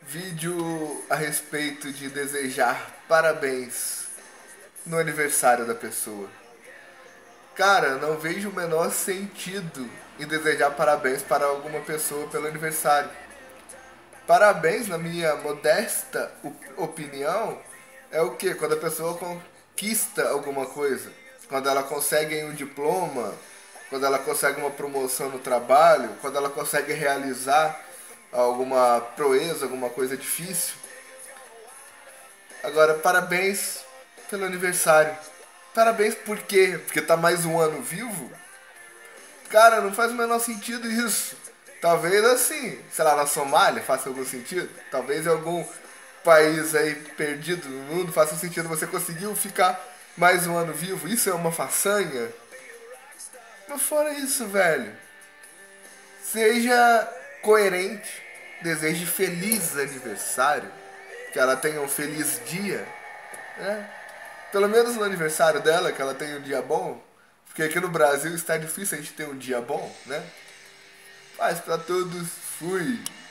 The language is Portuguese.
Vídeo a respeito de desejar parabéns no aniversário da pessoa. Cara, não vejo o menor sentido em desejar parabéns para alguma pessoa pelo aniversário. Parabéns, na minha modesta opinião, é o que? Quando a pessoa conquista alguma coisa. Quando ela consegue um diploma, quando ela consegue uma promoção no trabalho, quando ela consegue realizar alguma proeza, alguma coisa difícil. Agora, parabéns pelo aniversário. Parabéns por quê? Porque tá mais um ano vivo? Cara, não faz o menor sentido isso. Talvez assim, sei lá, na Somália faça algum sentido. Talvez em algum país aí perdido no mundo faça sentido. Você conseguiu ficar mais um ano vivo. Isso é uma façanha? Mas fora isso, velho, seja coerente. Deseje feliz aniversário. Que ela tenha um feliz dia, né? Pelo menos no aniversário dela, que ela tenha um dia bom. Porque aqui no Brasil está difícil a gente ter um dia bom, né? Paz pra todos, fui!